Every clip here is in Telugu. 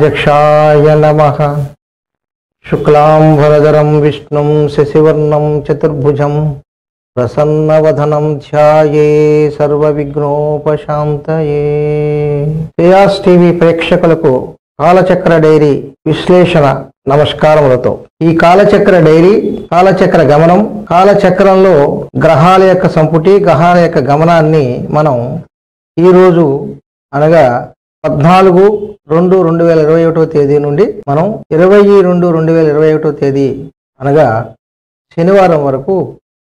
गणाध्यक्षाय नमः। शुक्लांबरधरं विष्णुं शशिवर्णं चतुर्भुजं प्रसन्नवदनं ध्याये सर्वविघ्नोपशान्तये। శ్రేయాస్ టీవీ ప్రేక్షకులకు కాలచక్ర డైరీ విశ్లేషణ నమస్కారములతో ఈ కాలచక్ర డైరీ కాలచక్ర గమనం కాలచక్రంలో గ్రహాల యొక్క సంపుటి గ్రహాల యొక్క గమనాన్ని మనం ఈరోజు అనగా 14/2/2021 తేదీ నుండి మనం 20/2/2021 తేదీ అనగా శనివారం వరకు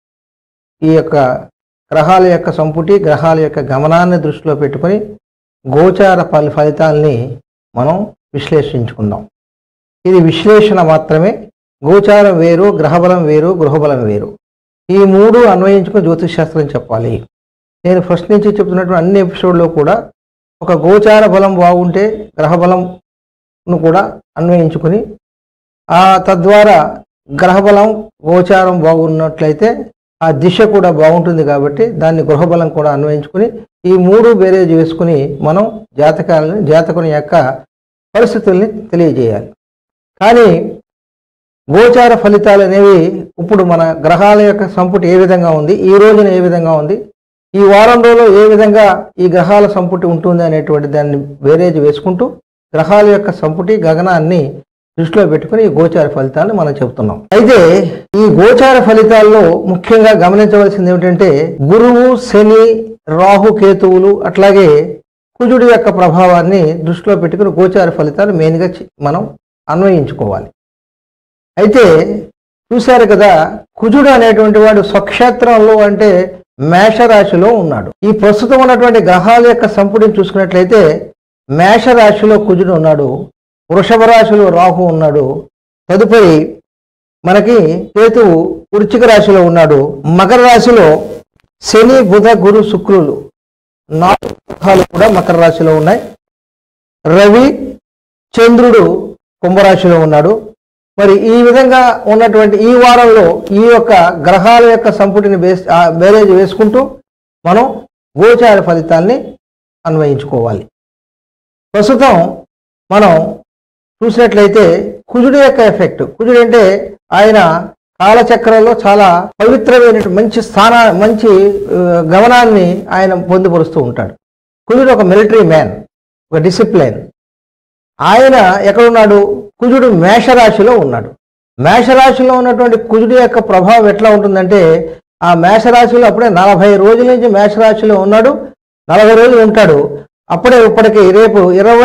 ఈ యొక్క గ్రహాల యొక్క సంపుటి గ్రహాల యొక్క గమనాన్ని దృష్టిలో పెట్టుకొని గోచార ఫలితాలని మనం విశ్లేషించుకుందాం. ఇది విశ్లేషణ మాత్రమే. గోచారం వేరు, గ్రహబలం వేరు, గృహబలం వేరు. ఈ మూడు అన్వయించుకుని జ్యోతిష్ శాస్త్రం చెప్పాలి. నేను ఫస్ట్ నుంచి చెప్తున్నటువంటి అన్ని ఎపిసోడ్లో కూడా ఒక గోచార బలం బాగుంటే గ్రహబలంను కూడా అన్వయించుకుని తద్వారా గ్రహబలం గోచారం బాగున్నట్లయితే ఆ దిశ కూడా బాగుంటుంది కాబట్టి దాన్ని గృహబలం కూడా అన్వయించుకుని ఈ మూడు బేరేజ్ వేసుకుని మనం జాతకుని యొక్క పరిస్థితుల్ని తెలియజేయాలి. కానీ గోచార ఫలితాలు అనేవి ఇప్పుడు మన గ్రహాల యొక్క సంపుటి ఏ విధంగా ఉంది, ఈ రోజున ఏ విధంగా ఉంది, ఈ వారం రోజుల్లో ఏ విధంగా ఈ గ్రహాల సంపుటి ఉంటుంది అనేటువంటి దాన్ని బేరేజ్ వేసుకుంటూ గ్రహాల యొక్క సంపుటి గగనాన్ని దృష్టిలో పెట్టుకుని ఈ గోచార ఫలితాలను మనం చెబుతున్నాం. అయితే ఈ గోచార ఫలితాల్లో ముఖ్యంగా గమనించవలసింది ఏమిటంటే గురువు, శని, రాహు, కేతువులు అట్లాగే కుజుడి యొక్క ప్రభావాన్ని దృష్టిలో పెట్టుకుని గోచార ఫలితాలు మెయిన్గా మనం అన్వయించుకోవాలి. అయితే చూశారు కదా, కుజుడు అనేటువంటి వాడు స్వక్షేత్రంలో అంటే మేషరాశిలో ఉన్నాడు. ఈ ప్రస్తుతం ఉన్నటువంటి గ్రహాల యొక్క సంపుటిని చూసుకున్నట్లయితే మేషరాశిలో కుజుడు ఉన్నాడు, వృషభ రాశిలో రాహు ఉన్నాడు, తదుపరి మనకి కేతువు వృశ్చిక రాశిలో ఉన్నాడు, మకర రాశిలో శని, బుధ, గురు, శుక్రులు 4 గ్రహాలు కూడా మకర రాశిలో ఉన్నాయి. రవి, చంద్రుడు కుంభరాశిలో ఉన్నాడు. మరి ఈ విధంగా ఉన్నటువంటి ఈ వారంలో ఈ యొక్క గ్రహాల యొక్క సంపుటిని బేరేజ్ వేసుకుంటూ మనం గోచార ఫలితాల్ని అన్వయించుకోవాలి. ప్రస్తుతం మనం చూసినట్లయితే కుజుడి యొక్క ఎఫెక్ట్. కుజుడు అంటే ఆయన కాలచక్రంలో చాలా పవిత్రమైన మంచి గమనాన్ని ఆయన పొందుపరుస్తూ ఉంటాడు. కుజుడు ఒక మిలిటరీ మ్యాన్, ఒక డిసిప్లైన్. ఆయన ఎక్కడున్నాడు? కుజుడు మేషరాశిలో ఉన్నాడు. మేషరాశిలో ఉన్నటువంటి కుజుడి యొక్క ప్రభావం ఎట్లా ఉంటుందంటే ఆ మేషరాశిలో అప్పుడే 40 రోజుల నుంచి మేషరాశిలో ఉన్నాడు, 40 రోజులు ఉంటాడు. అప్పుడే ఇప్పటికి రేపు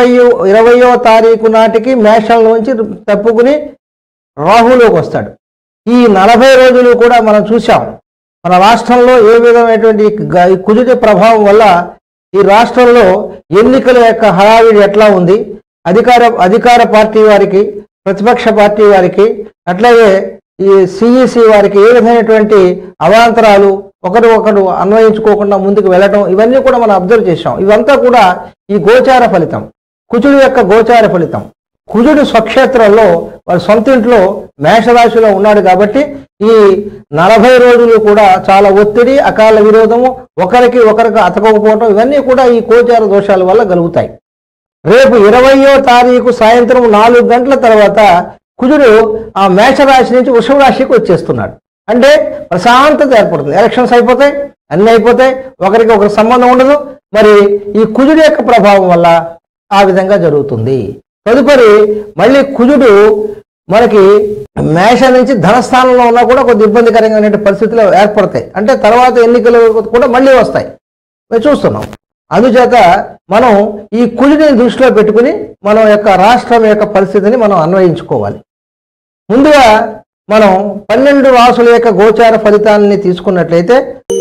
20వ తారీఖు నాటికి మేషంలోంచి తప్పుకుని రాహులోకి వస్తాడు. ఈ 40 రోజులు కూడా మనం చూసాం. మన రాష్ట్రంలో ఏ విధమైనటువంటి కుజుడి ప్రభావం వల్ల ఈ రాష్ట్రంలో ఎన్నికల యొక్క హడావిడి ఎట్లా ఉంది, అధికార పార్టీ వారికి, ప్రతిపక్ష పార్టీ వారికి, అట్లాగే ఈ సిఈసి వారికి ఏ విధమైనటువంటి అవాంతరాలు, ఒకరు అన్వయించుకోకుండా ముందుకు వెళ్ళటం, ఇవన్నీ కూడా మనం అబ్జర్వ్ చేసాం. ఇవంతా కూడా ఈ గోచార ఫలితం, కుజుడి యొక్క గోచార ఫలితం. కుజుడు స్వక్షేత్రంలో వారి సొంత ఇంట్లో మేషరాశిలో ఉన్నాడు కాబట్టి ఈ 40 రోజులు కూడా చాలా ఒత్తిడి, అకాల విరోధము, ఒకరికి అతకపోవటం, ఇవన్నీ కూడా ఈ గోచార దోషాల వల్ల కలుగుతాయి. రేపు 20వ తారీఖు సాయంత్రం 4 గంటల తర్వాత కుజుడు ఆ మేషరాశి నుంచి వృషభ రాశికి వచ్చేస్తున్నాడు. అంటే ప్రశాంతత ఏర్పడుతుంది. ఎలక్షన్స్ అయిపోతాయి, అన్నీ అయిపోతాయి, ఒకరికి సంబంధం ఉండదు. మరి ఈ కుజుడు యొక్క ప్రభావం వల్ల ఆ విధంగా జరుగుతుంది. తదుపరి మళ్ళీ కుజుడు మనకి మేష నుంచి ధనస్థానంలో ఉన్నా కూడా కొద్ది ఇబ్బందికరమైన పరిస్థితులు ఏర్పడతాయి. అంటే తర్వాత ఎన్నికలు కూడా మళ్ళీ వస్తాయి, చూస్తున్నాం. అందుచేత మనం ఈ కుజుడిని దృష్టిలో పెట్టుకుని మనం యొక్క రాష్ట్రం యొక్క పరిస్థితిని మనం అన్వయించుకోవాలి. ముందుగా మనం 12 రాసుల యొక్క గోచార ఫలితాలని తీసుకున్నట్లయితే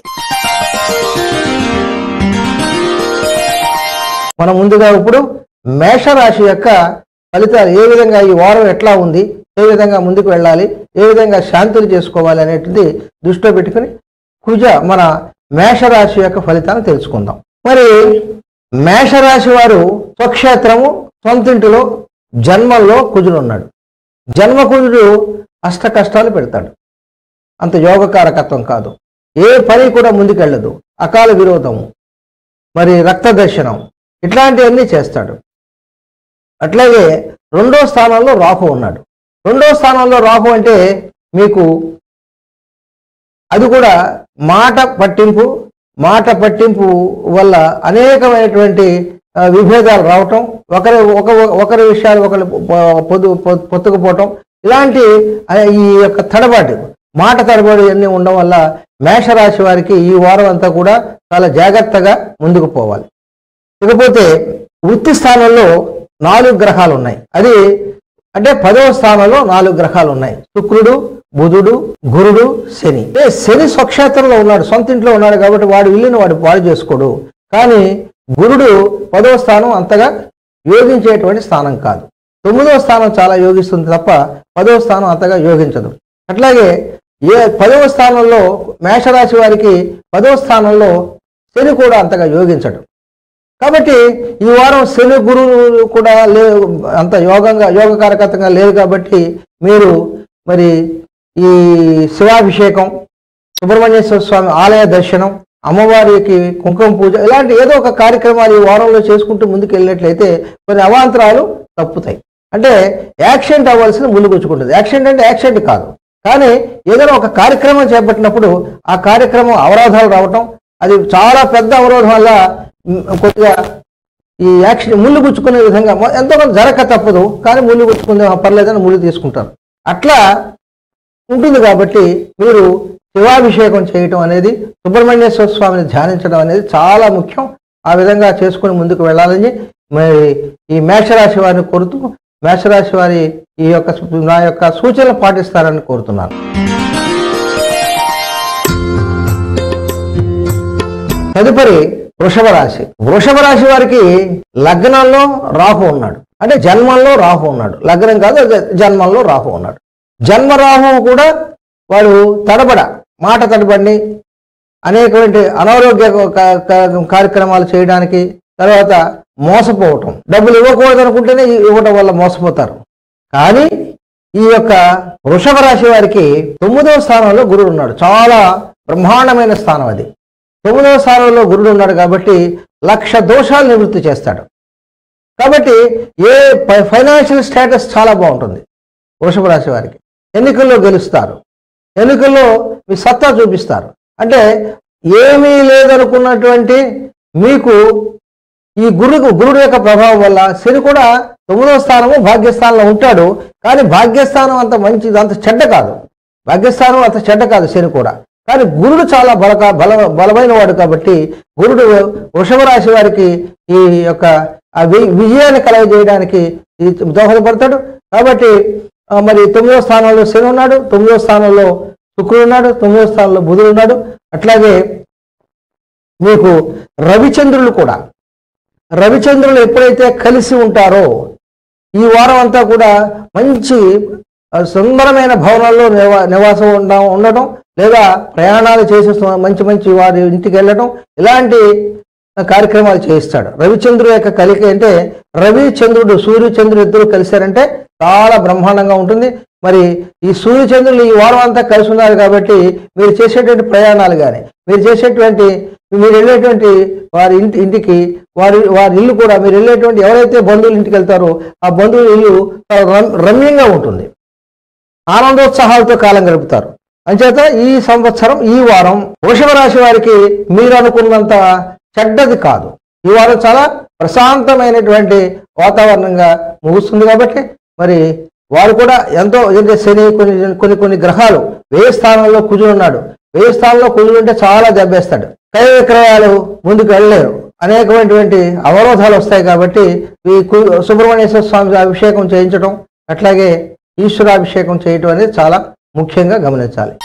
మనం ముందుగా ఇప్పుడు మేషరాశి యొక్క ఫలితాలు ఏ విధంగా ఈ వారం ఎట్లా ఉంది, ఏ విధంగా ముందుకు వెళ్ళాలి, ఏ విధంగా శాంతులు చేసుకోవాలి అనేటిది దృష్టిలో పెట్టుకుని మన మేషరాశి యొక్క ఫలితాలను తెలుసుకుందాం. మరి మేషరాశి వారు స్వక్షేత్రము సొంతింటిలో జన్మంలో కుజుడు ఉన్నాడు. జన్మ కుజుడు అష్ట కష్టాలు పెడతాడు. అంత యోగకారకత్వం కాదు. ఏ పని కూడా ముందుకెళ్ళదు. అకాల విరోధము, మరి రక్త దర్శనం, ఇట్లాంటివన్నీ చేస్తాడు. అట్లాగే రెండో స్థానంలో రాహు ఉన్నాడు. రెండో స్థానంలో రాహు అంటే మీకు అది కూడా మాట పట్టింపు వల్ల అనేకమైనటువంటి విభేదాలు రావటం, ఒకరి విషయాలు ఒకరు పొత్తుకుపోవటం, ఇలాంటి ఈ యొక్క మాట తడబాటు అన్నీ ఉండడం వల్ల మేషరాశి వారికి ఈ వారం అంతా కూడా చాలా జాగ్రత్తగా ముందుకు పోవాలి. ఇకపోతే వృత్తి స్థానంలో 4 గ్రహాలు ఉన్నాయి. అది అంటే 10వ స్థానంలో 4 గ్రహాలు ఉన్నాయి. శుక్రుడు, బుధుడు, గురుడు, శని. శని స్వక్షేత్రంలో ఉన్నాడు, సొంత ఇంట్లో ఉన్నాడు కాబట్టి వాడు ఇల్లుని వాడు పాడు చేసుకోడు. కానీ గురుడు 10వ స్థానం అంతగా యోగించేటువంటి స్థానం కాదు. 9వ స్థానం చాలా యోగిస్తుంది తప్ప 10వ స్థానం అంతగా యోగించదు. అట్లాగే 10వ స్థానంలో మేషరాశి వారికి 10వ స్థానంలో శని కూడా అంతగా యోగించడు. కాబట్టి ఈ వారం శని గురువు కూడా అంత యోగకారకతంగా లేదు. కాబట్టి మీరు మరి ఈ శివాభిషేకం, సుబ్రహ్మణ్యేశ్వర స్వామి ఆలయ దర్శనం, అమ్మవారికి కుంకుమ పూజ, ఇలాంటి ఏదో ఒక కార్యక్రమాలు ఈ వారంలో చేసుకుంటూ ముందుకు వెళ్ళినట్లయితే కొన్ని అవాంతరాలు తప్పుతాయి. అంటే యాక్సిడెంట్ అవ్వాల్సిన ముందుకొచ్చుకుంటుంది. యాక్సిడెంట్ అంటే యాక్సిడెంట్ కాదు, కానీ ఏదైనా ఒక కార్యక్రమం చేపట్టినప్పుడు ఆ కార్యక్రమం అవరోధాలు రావటం, అది చాలా పెద్ద అవరోధం వల్ల కొద్దిగా ఈ యాక్సిడెంట్ ముళ్ళు గుచ్చుకునే విధంగా ఎంతో కొంత జరగక తప్పదు. కానీ ముళ్ళు గుచ్చుకుందే పర్లేదని ముళ్ళు తీసుకుంటారు, అట్లా ఉంటుంది. కాబట్టి మీరు శివాభిషేకం చేయటం అనేది, సుబ్రహ్మణ్యేశ్వర స్వామిని ధ్యానించడం అనేది చాలా ముఖ్యం. ఆ విధంగా చేసుకుని ముందుకు వెళ్ళాలని మరి ఈ మేషరాశి వారిని కోరుతూ, మేషరాశి వారి నా యొక్క సూచనలు పాటిస్తారని కోరుతున్నాను. తదుపరి వృషభ రాశి. వృషభ రాశి వారికి లగ్నంలో రాహు ఉన్నాడు, అంటే జన్మంలో రాహు ఉన్నాడు. లగ్నం కాదు, జన్మంలో రాహు ఉన్నాడు. జన్మ రాహువు కూడా వాడు మాట తడబడి అనేకమైన అనారోగ్య కార్యక్రమాలు చేయడానికి, తర్వాత మోసపోవటం, డబ్బులు ఇవ్వకూడదు అనుకుంటేనే ఇవ్వటం వల్ల మోసపోతారు. కానీ ఈ యొక్క వృషభ రాశి వారికి 9వ స్థానంలో గురుడు ఉన్నాడు. చాలా బ్రహ్మాండమైన స్థానం అది. 9వ స్థానంలో గురుడు ఉన్నాడు కాబట్టి 1,00,000 దోషాలు నివృత్తి చేస్తాడు. కాబట్టి ఫైనాన్షియల్ స్టేటస్ చాలా బాగుంటుంది వృషభ రాశి వారికి. ఎన్నికల్లో గెలుస్తారు, ఎన్నికల్లో మీ సత్తా చూపిస్తారు. అంటే ఏమీ లేదనుకున్నటువంటి మీకు ఈ గురుడు యొక్క ప్రభావం వల్ల శని కూడా 9వ స్థానము భాగ్యస్థానంలో ఉంటాడు. కానీ భాగ్యస్థానం అంత మంచిది, అంత చెడ్డ కాదు. భాగ్యస్థానం అంత చెడ్డ కాదు శని కూడా. కానీ గురుడు చాలా బలమైన వాడు కాబట్టి గురుడు వృషభ రాశి వారికి ఈ యొక్క విజయాన్ని కలగజేయడానికి దోహదపడతాడు. కాబట్టి మరి 9వ స్థానంలో శని ఉన్నాడు, 9వ స్థానంలో శుక్రుడు ఉన్నాడు, 9వ స్థానంలో బుధుడు ఉన్నాడు. అట్లాగే మీకు రవిచంద్రులు ఎప్పుడైతే కలిసి ఉంటారో ఈ వారం అంతా కూడా మంచి సుందరమైన భవనాల్లో నివాసం ఉండటం, లేదా ప్రయాణాలు చేసే మంచి వారి ఇంటికి వెళ్ళటం, ఇలాంటి కార్యక్రమాలు చేయిస్తాడు. రవిచంద్రుడు యొక్క కలిక అంటే రవిచంద్రుడు సూర్యచంద్రుడు ఇద్దరు కలిశారంటే చాలా బ్రహ్మాండంగా ఉంటుంది. మరి ఈ సూర్యచంద్రులు ఈ వారం అంతా కలిసి ఉన్నారు కాబట్టి మీరు చేసేటువంటి ప్రయాణాలు కానీ, మీరు వెళ్ళేటువంటి వారి ఇంటికి వారి ఇల్లు కూడా, మీరు వెళ్ళేటువంటి ఎవరైతే బంధువుల ఇంటికి వెళ్తారో ఆ బంధువుల ఇల్లు రమ్యంగా ఉంటుంది, ఆనందోత్సాహాలతో కాలం గడుపుతారు. అంచేత ఈ సంవత్సరం ఈ వారం వృషభ రాశి వారికి మీరు అనుకున్నంత చెడ్డది కాదు. ఈ వారం చాలా ప్రశాంతమైనటువంటి వాతావరణంగా ముగుస్తుంది. కాబట్టి మరి వారు కూడా ఎంతో శని కొన్ని గ్రహాలు 1000 స్థానంలో కుజుడున్నాడు. 1000 స్థానంలో కుజుడు ఉంటే చాలా దెబ్బేస్తాడు. క్రయ విక్రయాలు ముందుకు వెళ్ళలేరు, అనేకమైనటువంటి అవరోధాలు వస్తాయి. కాబట్టి ఈ సుబ్రహ్మణ్యేశ్వర స్వామి అభిషేకం చేయించడం, అట్లాగే ఈశ్వరాభిషేకం చేయటం అనేది చాలా ముఖ్యంగా గమనించాలి.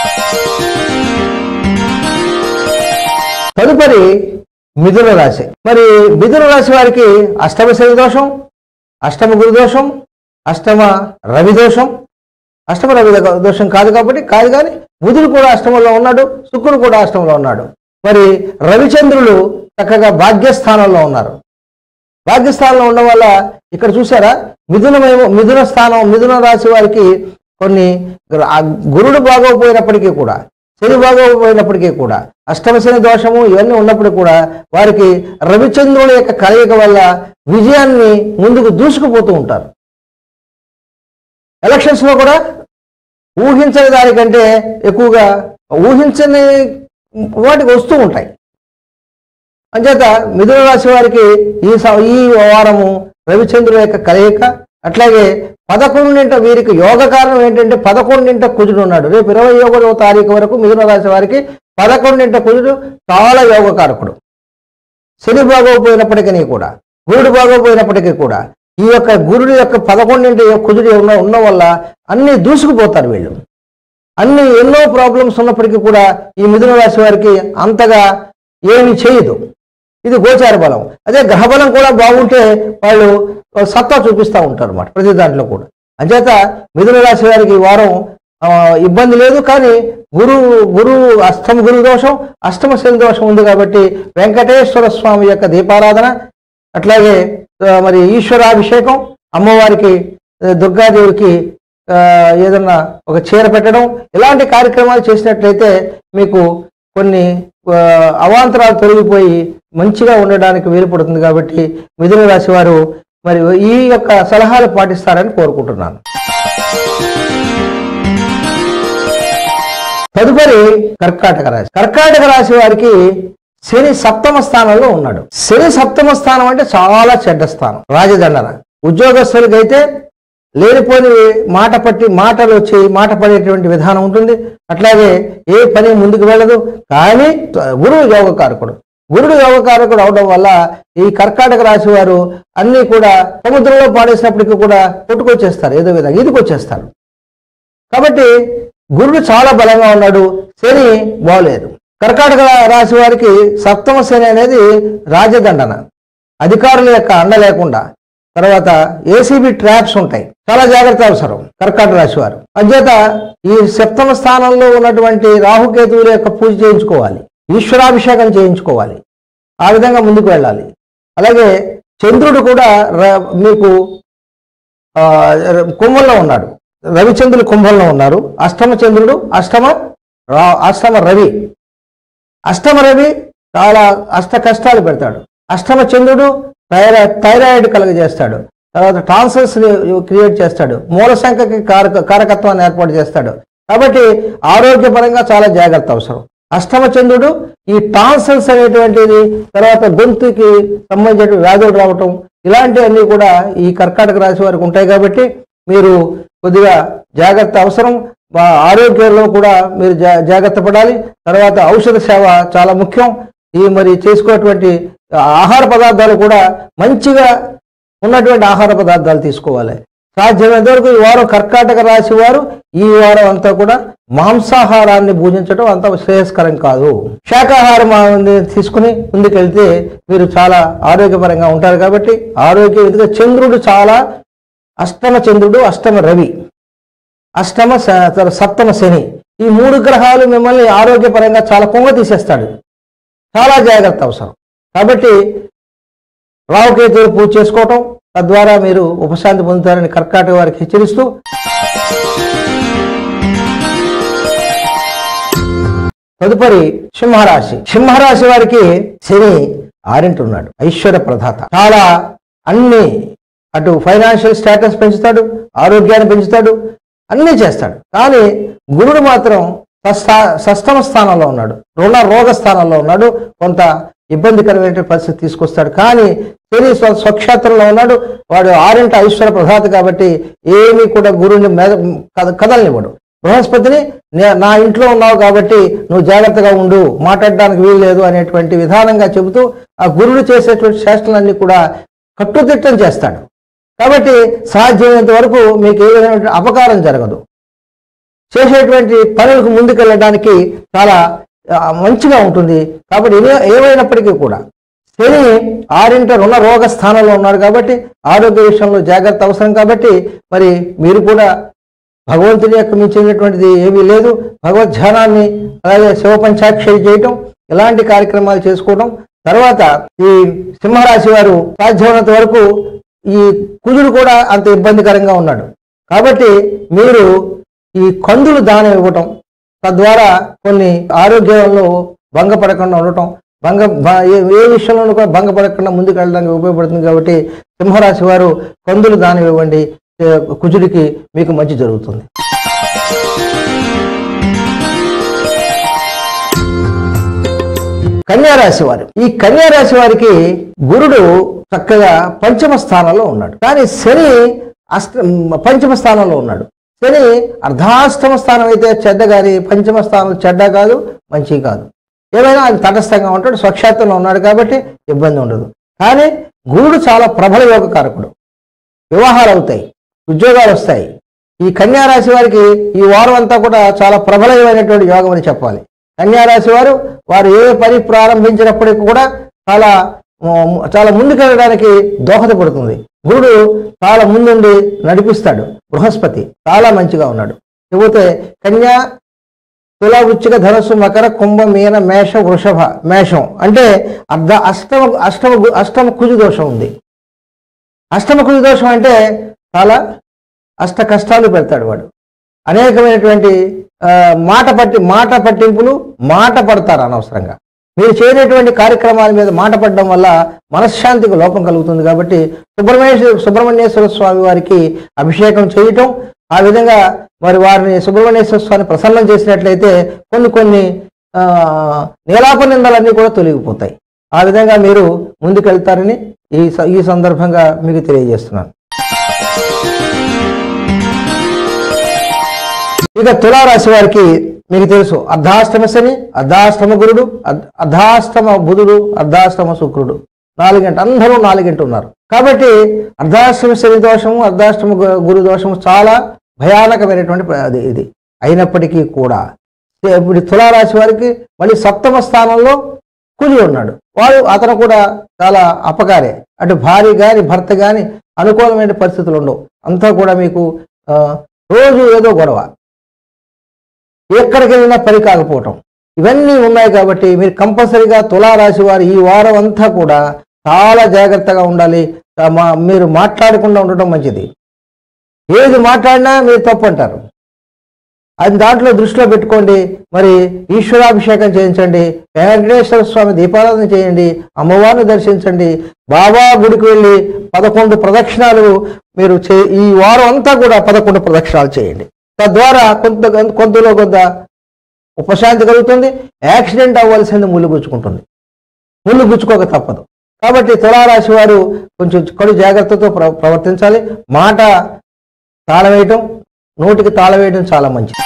తదుపరి మిథున రాశి. మరి మిథున రాశి వారికి అష్టమ శని దోషం, అష్టమ గురు దోషం, అష్టమ రవి దోషం. అష్టమ రవి దోషం కాదు కానీ బుధుడు కూడా అష్టమంలో ఉన్నాడు, శుక్రుడు కూడా అష్టమంలో ఉన్నాడు. మరి రవిచంద్రులు చక్కగా భాగ్యస్థానంలో ఉన్నారు. భాగ్యస్థానంలో ఉండడం వల్ల ఇక్కడ చూసారా, మిథున రాశి వారికి కొన్ని గురుడు బాగోపోయినప్పటికీ కూడా, శని బాగోపోయినప్పటికీ కూడా, అష్టమ శని దోషము ఇవన్నీ ఉన్నప్పటికీ కూడా వారికి రవిచంద్రుల యొక్క కలయిక వల్ల విజయాన్ని ముందుకు దూసుకుపోతూ ఉంటారు. ఎలక్షన్స్లో కూడా ఊహించని దానికంటే ఎక్కువగా ఊహించని వాటికి వస్తూ ఉంటాయి. అంచేత మిథున రాశి వారికి ఈ వారము రవిచంద్రుల యొక్క కలయిక, అట్లాగే 11ంట వీరికి యోగ కారణం ఏంటంటే 11ంట కుజుడు ఉన్నాడు. రేపు 21వ తారీఖు వరకు మిథున రాశి వారికి 11ంట కుజుడు చాలా యోగకారకుడు. శని బాగోపోయినప్పటికీ కూడా, గురుడు బాగోపోయినప్పటికీ కూడా ఈ యొక్క గురుడు యొక్క 11ంట కుజుడు ఉన్న వల్ల అన్నీ దూసుకుపోతారు వీళ్ళు. ఎన్నో ప్రాబ్లమ్స్ ఉన్నప్పటికీ కూడా ఈ మిథున రాశి వారికి అంతగా ఏమి చేయదు. ఇది గోచార బలం. అదే గ్రహబలం కూడా బాగుంటే వాళ్ళు సత్తా చూపిస్తూ ఉంటారు అన్నమాట ప్రతి దాంట్లో కూడా. అంచేత మిథున రాశి వారికి ఈ వారం ఇబ్బంది లేదు. కానీ గురు అష్టమ గురు దోషం, అష్టమ శని దోషం ఉంది కాబట్టి వెంకటేశ్వర స్వామి యొక్క దీపారాధన, అట్లాగే మరి ఈశ్వరాభిషేకం, అమ్మవారికి దుర్గాదేవికి ఏదన్నా ఒక చీర పెట్టడం, ఇలాంటి కార్యక్రమాలు చేసినట్లయితే మీకు కొన్ని అవాంతరాలు తొలగిపోయి మంచిగా ఉండడానికి వీలు పడుతుంది. కాబట్టి మిథున రాశి వారు మరి ఈ యొక్క సలహాలు పాటిస్తారని కోరుకుంటున్నాను. తదుపరి కర్కాటక రాశి వారికి శని సప్తమ స్థానంలో ఉన్నాడు. శని సప్తమ స్థానం అంటే చాలా చెడ్డ స్థానం, రాజదండన. ఉద్యోగస్తులకైతే లేనిపోని మాటలు వచ్చి మాట పడేటువంటి విధానం ఉంటుంది. అట్లాగే ఏ పని ముందుకు వెళ్ళదు. కానీ గురుడు యోగకారకుడు అవడం వల్ల ఈ కర్కాటక రాశి వారు అన్నీ కూడా సముద్రంలో పాడేసినప్పటికీ కూడా కొట్టుకొచ్చేస్తారు, ఏదో విధంగా ఈదుకొచ్చేస్తారు. కాబట్టి గురుడు చాలా బలంగా ఉన్నాడు, శని బాగలేదు. కర్కాటక రాశి వారికి సప్తమ శని అనేది రాజదండన, అధికారుల యొక్క అండ లేకుండా. తర్వాత ఏసీబీ ట్రాప్స్ ఉంటాయి, చాలా జాగ్రత్త అవసరం కర్కాటక రాశి వారు. అంచేత ఈ సప్తమ స్థానంలో ఉన్నటువంటి రాహుకేతువుల యొక్క పూజ చేయించుకోవాలి, ఈశ్వరాభిషేకం చేయించుకోవాలి, ఆ విధంగా ముందుకు వెళ్ళాలి. అలాగే చంద్రుడు కూడా మీకు కుంభంలో ఉన్నాడు, రవిచంద్రుడు కుంభంలో ఉన్నారు. అష్టమ చంద్రుడు, అష్టమ రవి చాలా కష్టాలు పెడతాడు. అష్టమ చంద్రుడు థైరాయిడ్ కలుగజేస్తాడు. తర్వాత టాన్సల్స్ క్రియేట్ చేస్తాడు, మూలశంకకి కారకత్వాన్ని ఏర్పాటు చేస్తాడు. కాబట్టి ఆరోగ్యపరంగా చాలా జాగ్రత్త అవసరం. అష్టమ చంద్రుడు ఈ టాన్సల్స్ అనేటువంటిది, తర్వాత గొంతుకి సంబంధించిన వ్యాధులు రావటం, ఇలాంటివన్నీ కూడా ఈ కర్కాటక రాశి వారికి ఉంటాయి. కాబట్టి మీరు కొద్దిగా జాగ్రత్త అవసరం. ఆరోగ్యంలో కూడా మీరు జాగ్రత్త పడాలి. తర్వాత ఔషధ సేవ చాలా ముఖ్యం. మరి చేసుకున్నటువంటి ఆహార పదార్థాలు కూడా మంచిగా ఉన్నటువంటి ఆహార పదార్థాలు తీసుకోవాలి. సాధ్యమైనంత వరకు ఈ వారం కర్కాటక రాశి వారు ఈ వారం అంతా కూడా మాంసాహారాన్ని భుజించడం అంత శ్రేయస్కరం కాదు. శాకాహారం తీసుకుని ముందుకెళ్తే మీరు చాలా ఆరోగ్యపరంగా ఉంటారు. కాబట్టి ఆరోగ్యం ఎందుకంటే చంద్రుడు చాలా అష్టమ చంద్రుడు, అష్టమ రవి, సప్తమ శని, ఈ 3 గ్రహాలు మిమ్మల్ని ఆరోగ్యపరంగా చాలా పొంగ తీసేస్తాడు. చాలా జాగ్రత్త అవసరం. కాబట్టి రాహుకేతువులు పూజ చేసుకోవటం, తద్వారా మీరు ఉపశాంతి పొందుతారని కర్కాటక వారికి హెచ్చరిస్తూ, తదుపరి సింహరాశి వారికి శని 6ంట ఉన్నాడు, ఐశ్వర్య ప్రదాత. చాలా అటు ఫైనాన్షియల్ స్టేటస్ పెంచుతాడు, ఆరోగ్యాన్ని పెంచుతాడు, అన్నీ చేస్తాడు. కానీ గురుడు మాత్రం షష్టమ స్థానంలో ఉన్నాడు, రోగ స్థానంలో ఉన్నాడు. కొంత ఇబ్బందికరమైన పరిస్థితి తీసుకొస్తాడు. కానీ శని స్వక్షేత్రంలో ఉన్నాడు, వాడు 6ంట ఐశ్వర్య ప్రదాత. కాబట్టి ఏమీ కూడా గురువుని కదలనివ్వడు. బృహస్పతిని నా ఇంట్లో ఉన్నావు కాబట్టి నువ్వు జాగ్రత్తగా ఉండు, మాట్లాడడానికి వీలు లేదు అనేటువంటి విధానంగా చెబుతూ ఆ గురుడు చేసేటువంటి చేష్టలన్నీ కూడా కట్టుదిట్టం చేస్తాడు. కాబట్టి సాధ్యమైనంత వరకు మీకు ఏ విధమైన అపకారం జరగదు. చేసేటువంటి పనులకు ముందుకెళ్ళడానికి చాలా మంచిగా ఉంటుంది. కాబట్టి ఏమైనప్పటికీ కూడా శని 6ంట రోగ స్థానంలో ఉన్నాడు కాబట్టి ఆరోగ్య విషయంలో జాగ్రత్త అవసరం. కాబట్టి మరి మీరు కూడా భగవంతుని యొక్క మించినటువంటిది ఏమీ లేదు. భగవద్ ధ్యానాన్ని, అలాగే శివ పంచాక్షరి చేయటం, ఇలాంటి కార్యక్రమాలు చేసుకోవడం. తర్వాత ఈ సింహరాశి వారు సాధ్యమైనంత వరకు ఈ కుజుడు కూడా అంత ఇబ్బందికరంగా ఉన్నాడు. కాబట్టి మీరు ఈ కందులు దానం ఇవ్వటం, తద్వారా కొన్ని ఆరోగ్యంలో భంగపడకుండా ఉండటం, ఏ విషయంలోనూ కూడా భంగపడకుండా ముందుకు వెళ్ళడానికి ఉపయోగపడుతుంది. కాబట్టి సింహరాశి వారు కందులు దానం ఇవ్వండి. కుజుడికి మీకు మంచి జరుగుతుంది. కన్యారాశి వారు, ఈ కన్యారాశి వారికి గురుడు చక్కగా పంచమ స్థానంలో ఉన్నాడు, కానీ శని పంచమ స్థానంలో ఉన్నాడు. శని అర్ధాష్టమ స్థానం అయితే చెడ్డ, కానీ పంచమ స్థానం చెడ్డ కాదు, మంచి కాదు. ఏమైనా అది తటస్థంగా ఉంటాడు, స్వక్షేత్రంలో ఉన్నాడు కాబట్టి ఇబ్బంది ఉండదు. కానీ గురుడు చాలా ప్రబల యోగకారకుడు. వివాహాలు అవుతాయి, ఉద్యోగాలు వస్తాయి. ఈ కన్యారాశి వారికి ఈ వారం అంతా కూడా చాలా ప్రబలమైనటువంటి యోగం అని చెప్పాలి. కన్యారాశి వారు ఏ పని ప్రారంభించినప్పటికీ కూడా చాలా ముందుకెళ్ళడానికి దోహదపడుతుంది. గురుడు చాలా ముందుండి నడిపిస్తాడు. బృహస్పతి చాలా మంచిగా ఉన్నాడు. ఇకపోతే కన్యా, తుల, వృశ్చిక, ధనుస్సు, మకర, కుంభ, మీన, మేష, వృషభ. మేషం అంటే అష్టమ కుజు దోషం ఉంది. అష్టమ కుజు దోషం అంటే చాలా అష్ట కష్టాలు పెడతాడు వాడు. అనేకమైనటువంటి మాట పట్టింపులు, మాట పడతారు అనవసరంగా. మీరు చేయనటువంటి కార్యక్రమాల మీద మాట పడడం వల్ల మనశ్శాంతికి లోపం కలుగుతుంది. కాబట్టి సుబ్రహ్మణ్యేశ్వర స్వామి వారికి అభిషేకం చేయటం, ఆ విధంగా వారిని సుబ్రహ్మణ్యేశ్వర స్వామిని ప్రసన్నం చేసినట్లయితే కొన్ని నీలాప నిందలన్నీ కూడా తొలగిపోతాయి. ఆ విధంగా మీరు ముందుకెళ్తారని ఈ సందర్భంగా మీకు తెలియజేస్తున్నాను. ఇక తులారాశి వారికి మీకు తెలుసు, అర్ధాష్టమ శని, అర్ధాష్టమ గురుడు, అర్ధాష్టమ బుధుడు, అర్ధాష్టమ శుక్రుడు, 4 గంట, అందరూ 4 గంట ఉన్నారు. కాబట్టి అర్ధాష్టమ శని దోషము, అర్ధాష్టమ గురు దోషము చాలా భయానకమైనటువంటి ఇది. అయినప్పటికీ కూడా ఇప్పుడు తులారాశి వారికి మళ్ళీ సప్తమ స్థానంలో కుజుడు ఉన్నాడు. అతను కూడా చాలా అపకారే. అటు భార్య కానీ భర్త కానీ అనుకూలమైన పరిస్థితులు ఉండవు. అంతా కూడా మీకు రోజు ఏదో గొడవ, ఎక్కడికి వెళ్ళినా పని కాకపోవటం, ఇవన్నీ ఉన్నాయి. కాబట్టి మీరు కంపల్సరీగా తులారాశి వారు ఈ వారం అంతా కూడా చాలా జాగ్రత్తగా ఉండాలి. మీరు మాట్లాడకుండా ఉండటం మంచిది. ఏది మాట్లాడినా మీరు తప్పు అంటారు. అది దాంట్లో దృష్టిలో పెట్టుకోండి. మరి ఈశ్వరాభిషేకం చేయించండి, వెంకటేశ్వర స్వామి దీపారాధన చేయండి, అమ్మవారిని దర్శించండి, బాబా గుడికి వెళ్ళి 11 ప్రదక్షిణాలు మీరు ఈ వారం అంతా కూడా 11 ప్రదక్షిణాలు చేయండి. తద్వారా కొంతలో కొంత ఉపశాంతి కలుగుతుంది. యాక్సిడెంట్ అవ్వాల్సింది ముళ్ళు గుచ్చుకోక తప్పదు. కాబట్టి తులారాశి వారు కొంచెం కడు జాగ్రత్తతో ప్రవర్తించాలి. మాట తాళవేయటం, నోటికి తాళవేయడం చాలా మంచిది.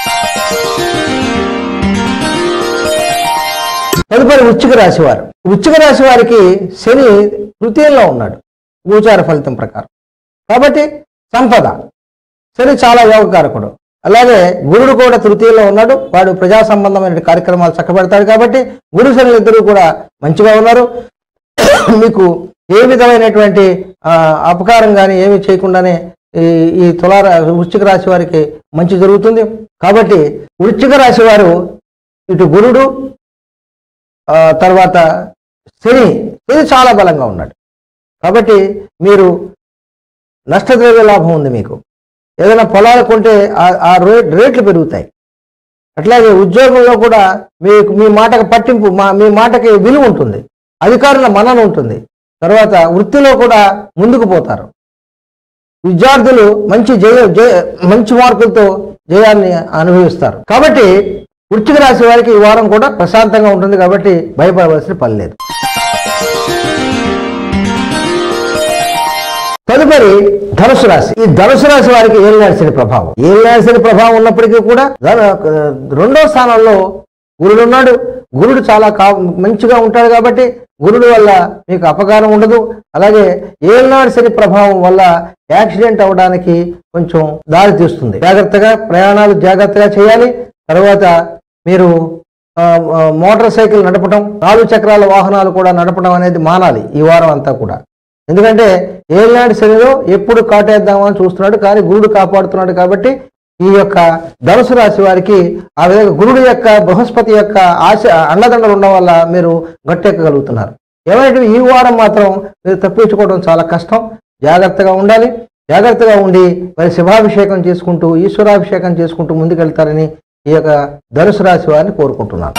తదుపరి వృశ్చిక రాశి వారు. వృశ్చిక రాశి వారికి శని తృతీయంలో ఉన్నాడు గోచార ఫలితం ప్రకారం. కాబట్టి సంపద, శని చాలా యోగకారకుడు. అలాగే గురుడు కూడా తృతీయంలో ఉన్నాడు. వాడు ప్రజా సంబంధమైన కార్యక్రమాలు చక్కబెడతాడు. కాబట్టి గురు శనులు ఇద్దరు కూడా మంచిగా ఉన్నారు. మీకు ఏ విధమైనటువంటి అపకారం కానీ ఏమి చేయకుండానే ఈ వృశ్చిక రాశి వారికి మంచి జరుగుతుంది. కాబట్టి వృశ్చిక రాశి వారు ఇటు గురుడు, తర్వాత శని చాలా బలంగా ఉన్నాడు. కాబట్టి మీరు నష్టద్రవ్య లాభం ఉంది. మీకు ఏదైనా పొలాలు కొంటే ఆ రేట్లు పెరుగుతాయి. అట్లాగే ఉద్యోగంలో కూడా మీ మాటకు పట్టింపు, మీ మాటకి విలువ ఉంటుంది. అధికారుల మన్నన ఉంటుంది. తర్వాత వృత్తిలో కూడా ముందుకు పోతారు. విద్యార్థులు మంచి మార్కులతో జయాన్ని అనుభవిస్తారు. కాబట్టి వృశ్చిక రాశి వారికి ఈ వారం కూడా ప్రశాంతంగా ఉంటుంది. కాబట్టి భయపడవలసిన పని లేదు. తదుపరి ధనుసు రాశి. ఈ ధనుసు రాశి వారికి ఏలినాటి ప్రభావం ఉన్నప్పటికీ కూడా 2వ స్థానంలో గురుడు ఉన్నాడు. గురుడు చాలా మంచిగా ఉంటాడు. కాబట్టి గురుడు వల్ల మీకు అపకారం ఉండదు. అలాగే ఏలినాటి శని ప్రభావం వల్ల యాక్సిడెంట్ అవ్వడానికి కొంచెం దారి తీస్తుంది. ప్రయాణాలు జాగ్రత్తగా చేయాలి. తర్వాత మీరు మోటార్ సైకిల్ నడపడం, 4 చక్రాల వాహనాలు కూడా నడపడం అనేది మానాలి ఈ వారం అంతా కూడా. ఎందుకంటే ఏలినాటి శనిలో ఎప్పుడు కాటేద్దామని చూస్తున్నాడు, కానీ గురుడు కాపాడుతున్నాడు. కాబట్టి ఈ యొక్క ధనుసు రాశి వారికి ఆ విధంగా గురుడు యొక్క, బృహస్పతి యొక్క అండదండలు ఉండడం వల్ల మీరు గట్టెక్కగలుగుతున్నారు. ఏమైనా ఈ వారం మాత్రం మీరు తప్పించుకోవడం చాలా కష్టం. జాగ్రత్తగా ఉండాలి. జాగ్రత్తగా ఉండి మరి శివాభిషేకం చేసుకుంటూ, ఈశ్వరాభిషేకం చేసుకుంటూ ముందుకెళ్తారని ఈ యొక్క ధనుసు రాశి వారిని కోరుకుంటున్నాను.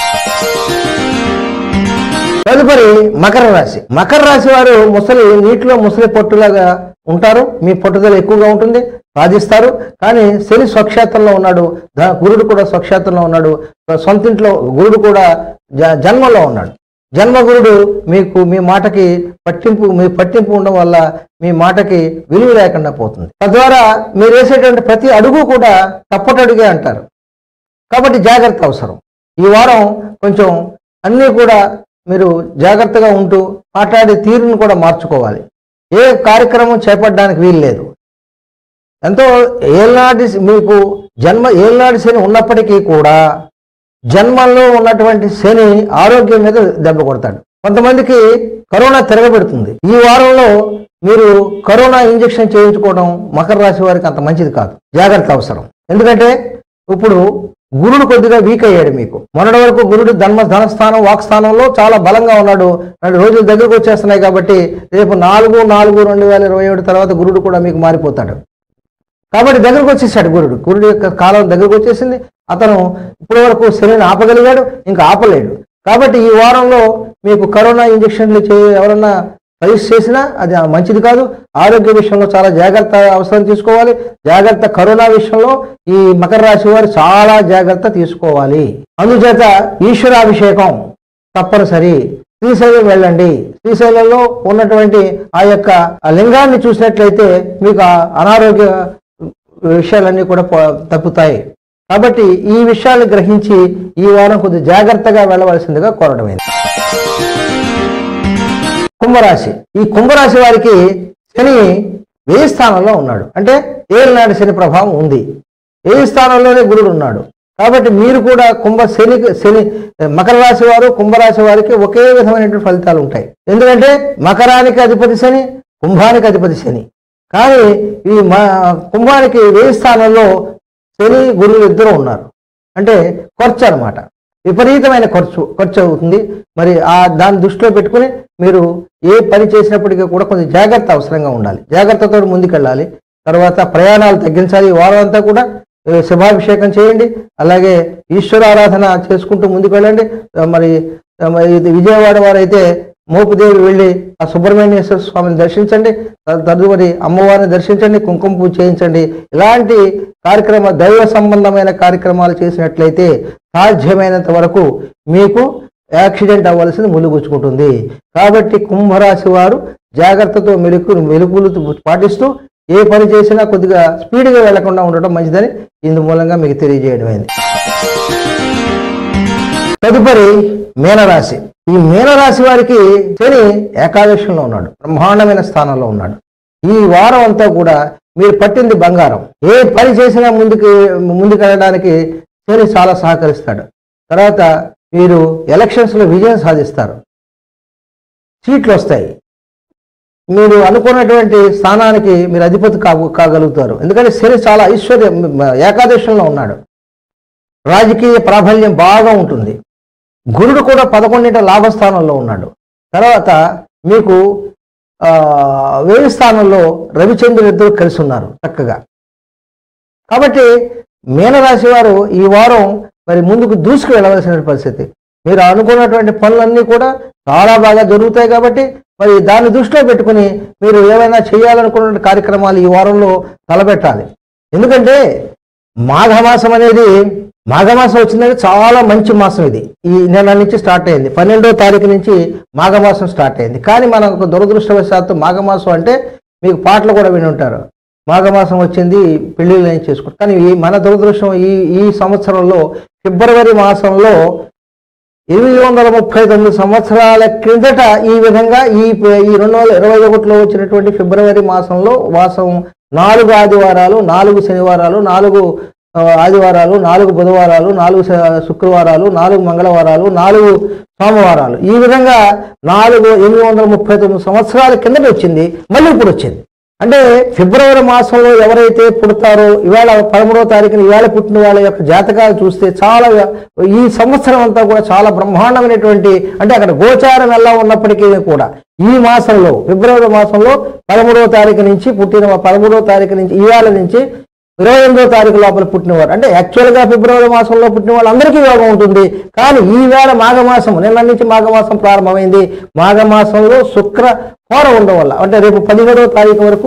తదుపరి మకర రాశి. మకర రాశి వారు నీటిలో ముసలి పట్టులాగా ఉంటారు. మీ పట్టుదల ఎక్కువగా ఉంటుంది. సాధిస్తారు. కానీ శని స్వక్షేత్రంలో ఉన్నాడు, గురుడు కూడా స్వక్షేత్రంలో ఉన్నాడు, సొంతింట్లో గురుడు కూడా జన్మలో ఉన్నాడు. జన్మగురుడు మీకు మీ మాటకి పట్టింపు ఉండడం వల్ల మీ మాటకి విలువ లేకుండా పోతుంది. తద్వారా మీరు వేసేటువంటి ప్రతి అడుగు కూడా తప్పటడుగే అంటారు. కాబట్టి జాగ్రత్త అవసరం. ఈ వారం కొంచెం అన్నీ కూడా మీరు జాగ్రత్తగా ఉంటూ మాట్లాడే తీరును కూడా మార్చుకోవాలి. ఏ కార్యక్రమం చేపట్టడానికి వీలు లేదు. ఎంతో ఏళ్ళనాటి మీకు ఏళ్ళనాటి శని ఉన్నప్పటికీ కూడా జన్మల్లో ఉన్నటువంటి శని ఆరోగ్యం మీద దెబ్బ కొడతాడు. కొంతమందికి కరోనా తిరగబెడుతుంది. ఈ వారంలో మీరు కరోనా ఇంజెక్షన్ చేయించుకోవడం మకర రాశి వారికి అంత మంచిది కాదు. జాగ్రత్త అవసరం. ఎందుకంటే ఇప్పుడు గురుడు కొద్దిగా వీక్ అయ్యాడు మీకు. మొన్నటి వరకు గురుడు ధనస్థానం వాక్స్థానంలో చాలా బలంగా ఉన్నాడు. 2 రోజులు దగ్గరకు వచ్చేస్తున్నాయి కాబట్టి రేపు 4/4/2027 తర్వాత గురుడు కూడా మీకు మారిపోతాడు. కాబట్టి దగ్గరకు వచ్చేసాడు గురుడు యొక్క కాలం దగ్గరకు వచ్చేసింది. అతను ఇప్పటి వరకు శనిని ఆపగలిగాడు, ఇంకా ఆపలేడు. కాబట్టి ఈ వారంలో మీకు కరోనా ఇంజక్షన్లు ఎవరన్నా సజెస్ట్ చేసినా అది మంచిది కాదు. ఆరోగ్య విషయంలో చాలా జాగ్రత్త అవసరం తీసుకోవాలి. జాగ్రత్త కరోనా విషయంలో ఈ మకర రాశి వారు చాలా జాగ్రత్త తీసుకోవాలి. అందుచేత ఈశ్వరాభిషేకం తప్పనిసరి. శ్రీశైలం వెళ్ళండి. శ్రీశైలంలో ఉన్నటువంటి ఆ యొక్క లింగాన్ని చూసినట్లయితే మీకు అనారోగ్య విషయాలన్నీ కూడా తప్పుతాయి. కాబట్టి ఈ విషయాన్ని గ్రహించి ఈ వారం కొద్దిగా జాగ్రత్తగా వెళ్ళవలసిందిగా కోరడమైంది. కుంభరాశి. ఈ కుంభరాశి వారికి శని 1000 స్థానంలో ఉన్నాడు. అంటే ఏళ్ళనాటి శని ప్రభావం ఉంది. 1000 స్థానంలోనే గురుడు ఉన్నాడు. కాబట్టి మీరు కూడా శని మకర రాశి వారు కుంభరాశి వారికి ఒకే విధమైనటువంటి ఫలితాలు ఉంటాయి. ఎందుకంటే మకరానికి అధిపతి శని, కుంభానికి అధిపతి శని. కానీ ఈ కుంభానికి 1000 స్థానంలో శని గురువు ఇద్దరు ఉన్నారు. అంటే ఖర్చు అనమాట. విపరీతమైన ఖర్చు అవుతుంది. మరి దాన్ని దృష్టిలో పెట్టుకుని మీరు ఏ పని చేసినప్పటికీ కూడా కొంచెం జాగ్రత్త అవసరంగా ఉండాలి. జాగ్రత్తతో ముందుకెళ్ళాలి. తర్వాత ప్రయాణాలు తగ్గించాలి. ఈ వారం అంతా కూడా శుభాభిషేకం చేయండి. అలాగే ఈశ్వర ఆరాధన చేసుకుంటూ ముందుకు వెళ్ళండి. మరి విజయవాడ వారైతే మోపుదేవి వెళ్ళి ఆ సుబ్రహ్మణ్యేశ్వర స్వామిని దర్శించండి. తదుపరి అమ్మవారిని దర్శించండి, కుంకుమ పూజ చేయించండి. ఇలాంటి దైవ సంబంధమైన కార్యక్రమాలు చేసినట్లయితే సాధ్యమైనంత వరకు మీకు యాక్సిడెంట్ అవ్వాల్సింది ములుగుచ్చుకుంటుంది. కాబట్టి కుంభరాశి వారు జాగ్రత్తతో మెలుకులు పాటిస్తూ ఏ పని చేసినా కొద్దిగా స్పీడ్గా వెళ్లకుండా ఉండటం మంచిదని ఇందు మూలంగా మీకు తెలియజేయడమైంది. తదుపరి మీనరాశి. ఈ మీనరాశి వారికి శని ఏకాదశంలో ఉన్నాడు, బ్రహ్మాండమైన స్థానంలో ఉన్నాడు. ఈ వారం అంతా కూడా మీరు పట్టింది బంగారం. ఏ పని చేసినా ముందుకెళ్ళడానికి శని చాలా సహకరిస్తాడు. తర్వాత మీరు ఎలక్షన్స్లో విజయం సాధిస్తారు, సీట్లు వస్తాయి, మీరు అనుకున్నటువంటి స్థానానికి మీరు అధిపతి కాగలుగుతారు. ఎందుకంటే శని చాలా ఐశ్వర్యం ఏకాదశంలో ఉన్నాడు. రాజకీయ ప్రాబల్యం బాగా ఉంటుంది. గురుడు కూడా 11వ లాభస్థానంలో ఉన్నాడు. తర్వాత మీకు 1000 స్థానంలో రవిచంద్రుడు ఇద్దరు కలిసి ఉన్నారు చక్కగా. కాబట్టి మీనరాశి వారు ఈ వారం మరి ముందుకు దూసుకు వెళ్ళవలసిన పరిస్థితి. మీరు అనుకున్నటువంటి పనులన్నీ కూడా చాలా బాగా జరుగుతాయి. కాబట్టి మరి దాన్ని దృష్టిలో పెట్టుకుని మీరు ఏమైనా చేయాలనుకున్న కార్యక్రమాలు ఈ వారంలో తలపెట్టాలి. ఎందుకంటే మాఘమాసం వచ్చిందంటే చాలా మంచి మాసం. ఇది ఈ నెల నుంచి స్టార్ట్ అయింది. 12వ తారీఖు నుంచి మాఘమాసం స్టార్ట్ అయింది. కానీ మనకు దురదృష్టవశాత్తు మాఘమాసం అంటే మీకు పాటలు కూడా విని ఉంటారు. మాఘమాసం వచ్చింది, పెళ్లిళ్ళు ఏం చేసుకుంటారు. కానీ మన దురదృష్టం ఈ సంవత్సరంలో ఫిబ్రవరి మాసంలో 839 సంవత్సరాల క్రిందట ఈ విధంగా ఈ 2021లో వచ్చినటువంటి ఫిబ్రవరి మాసంలో 4 ఆదివారాలు, 4 శనివారాలు, 4 ఆదివారాలు, 4 బుధవారాలు, 4 శుక్రవారాలు, 4 మంగళవారాలు, 4 సోమవారాలు, ఈ విధంగా 839 సంవత్సరాల కిందట వచ్చింది. మళ్ళీ ఇప్పుడు వచ్చింది. అంటే ఫిబ్రవరి మాసంలో ఎవరైతే పుడతారో ఇవాళ 13వ తారీఖున ఇవాళ పుట్టిన వాళ్ళ యొక్క జాతకాలు చూస్తే చాలా ఈ సంవత్సరం అంతా కూడా చాలా బ్రహ్మాండమైనటువంటి, అంటే అక్కడ గోచారం ఎలా ఉన్నప్పటికీ కూడా ఈ మాసంలో ఫిబ్రవరి మాసంలో 13వ తారీఖు నుంచి పుట్టిన 13వ తారీఖు నుంచి ఇవాళ నుంచి 28వ తారీఖు లోపల పుట్టినవారు, అంటే యాక్చువల్గా ఫిబ్రవరి మాసంలో పుట్టిన వాళ్ళందరికీ యోగం ఉంటుంది. కానీ ఈవేళ మాఘమాసం, నిన్న నుంచి మాఘమాసం ప్రారంభమైంది. మాఘమాసంలో శుక్ర హోర ఉండడం వల్ల, అంటే రేపు 17వ తారీఖు వరకు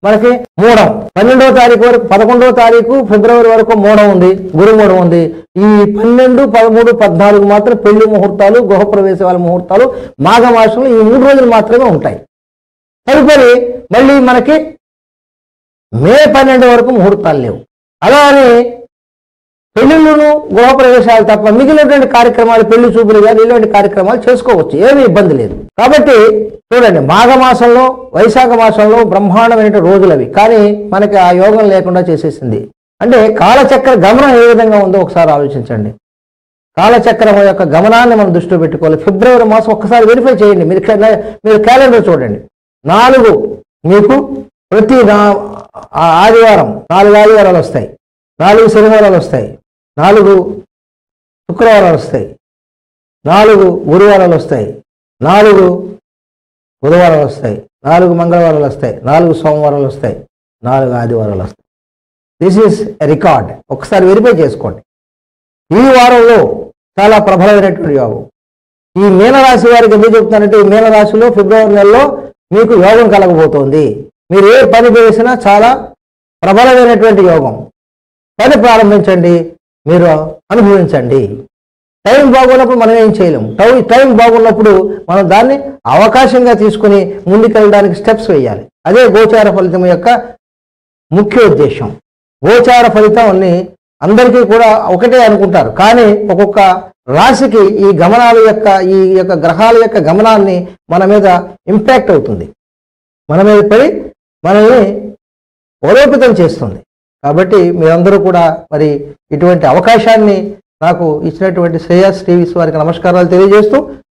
మనకి మూఢం 12వ తారీఖు వరకు 11వ తారీఖు ఫిబ్రవరి వరకు మూఢం ఉంది, గురు మూఢం ఉంది. ఈ 12, 13, 14 మాత్రం పెళ్లి ముహూర్తాలు, గృహప్రవేశాల ముహూర్తాలు మాఘమాసంలో ఈ 3 రోజులు మాత్రమే ఉంటాయి. తదుపరి మళ్ళీ మనకి మే 12 వరకు ముహూర్తాలు లేవు. అలా అని పెళ్లిళ్ళను గృహప్రవేశాలు తప్ప మిగిలినటువంటి కార్యక్రమాలు, పెళ్లి చూపులు కానీ ఇలాంటి కార్యక్రమాలు చేసుకోవచ్చు, ఏమీ ఇబ్బంది లేదు. కాబట్టి చూడండి, మాఘమాసంలో వైశాఖ మాసంలో బ్రహ్మాండమైన రోజులు అవి, కానీ మనకి ఆ యోగం లేకుండా చేసేసింది. అంటే కాలచక్ర గమనం ఏ విధంగా ఉందో ఒకసారి ఆలోచించండి. కాలచక్రం యొక్క గమనాన్ని మనం దృష్టిలో పెట్టుకోవాలి. ఫిబ్రవరి మాసం ఒక్కసారి వెరిఫై చేయండి. మీరు క్యాలెండర్ చూడండి. 4 మీకు ప్రతి ఆదివారం 4 ఆదివారాలు వస్తాయి, 4 శనివారాలు వస్తాయి, 4 శుక్రవారాలు వస్తాయి, 4 గురువారాలు వస్తాయి, 4 బుధవారాలు వస్తాయి, 4 మంగళవారాలు వస్తాయి, 4 సోమవారాలు వస్తాయి, 4 ఆదివారాలు వస్తాయి. This is record. ఒకసారి వెరిఫై చేసుకోండి. ఈ వారంలో చాలా ప్రబలమైనటువంటి యోగం. ఈ మీనరాశి వారికి ఎందుకు చెప్తానంటే, ఈ మీనరాశిలో ఫిబ్రవరి నెలలో మీకు యోగం కలగబోతోంది. మీరు ఏ పని చేసినా చాలా ప్రబలమైనటువంటి యోగం. పని ప్రారంభించండి, మీరు అనుభవించండి. టైం బాగున్నప్పుడు మనం ఏం చేయలేము. టైం బాగున్నప్పుడు మనం దాన్ని అవకాశంగా తీసుకుని ముందుకెళ్ళడానికి స్టెప్స్ వేయాలి. అదే గోచార ఫలితం యొక్క ముఖ్య ఉద్దేశం. గోచార ఫలితం అన్ని అందరికీ కూడా ఒకటే అనుకుంటారు, కానీ ఒక్కొక్క రాశికి ఈ గమనాల యొక్క ఈ యొక్క గ్రహాల యొక్క గమనాన్ని మన మీద ఇంపాక్ట్ అవుతుంది, మన మీద పడి మనల్ని బలోపేతం చేస్తుంది. కాబట్టి మీరందరూ కూడా మరి ఇటువంటి అవకాశాన్ని నాకు ఇచ్చినటువంటి శ్రేయస్ టీవీస్ వారికి నమస్కారాలు తెలియజేస్తూ